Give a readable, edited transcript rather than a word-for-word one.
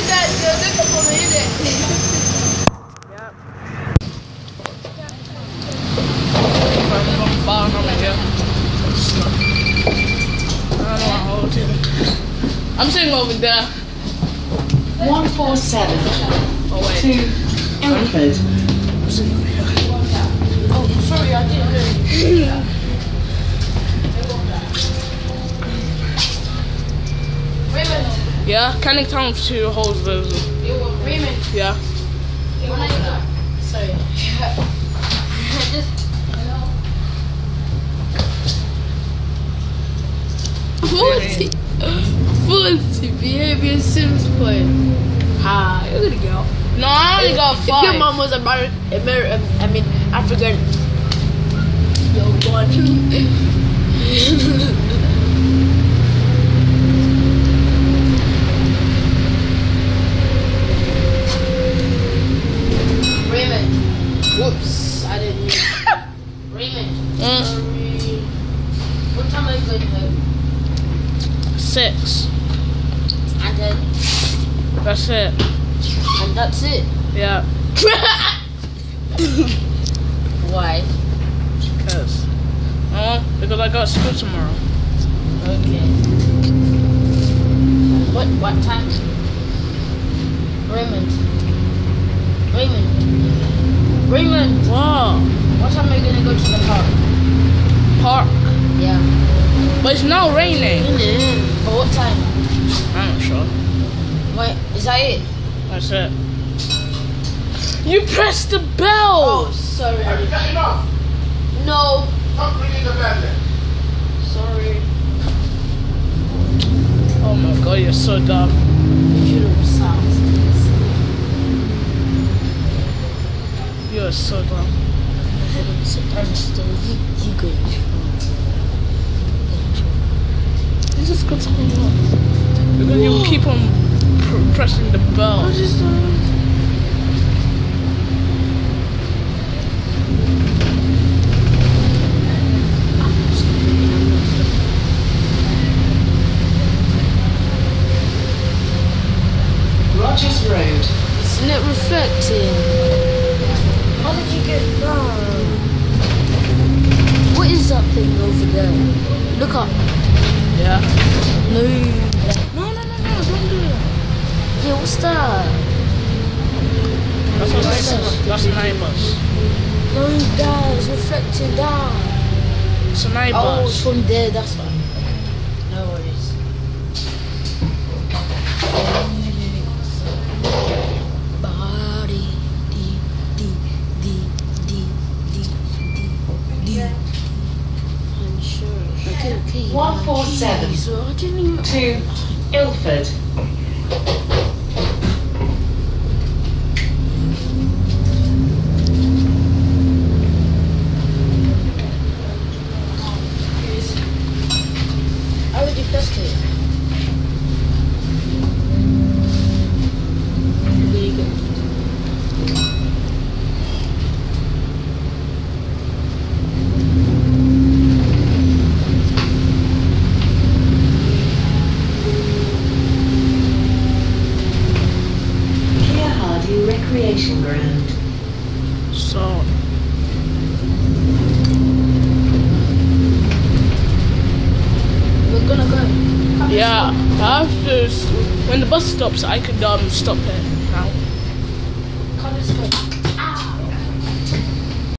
that, dude. Look at me, innit? Yep. I'm far from here. I don't know how to. I'm sitting over there. 147 Oh, wait. to Ilford. I'm sitting over here. Oh, sorry, I didn't know. Raymond. Yeah, can you count 2 holes those? Raymond. Yeah. Sorry. Just. 40 behavior Sims point. Ah, you're gonna go. No, I only got 5. If your mom was African, you're gone. Raymond. Whoops, I didn't mean. Raymond. Sorry. What time are you going to bed? 6. And then. That's it. And that's it. Yeah. Why? Because I got school tomorrow. Okay. What time? Raymond. Wow. What time are you gonna go to the park? Park. Yeah. But it's now raining. But what time? I'm not sure. Wait, is that it? That's it. You pressed the bell. Oh, sorry. Have you got enough? No. Stop ringing the bell then. Sorry. Oh my god, you're so dumb. Beautiful sounds. You're so dumb. You go. You just got to hold on. Because you keep on pressing the bell. Rogers Road. Isn't it reflecting? How did you get down? What is that thing over there? Look up. Yeah. No. No, don't do that. Yeah, what's that? That's a night bus. No, guys, reflecting down. It's a night Oh, bus. it's from there, that's why. No worries. Body, I'm sure. Okay. 147 So I didn't even. to Ilford. I already pressed it. There you go. Kier Hardie Recreation Ground. So We're gonna go. yeah, I have to. When the bus stops, I could stop it now.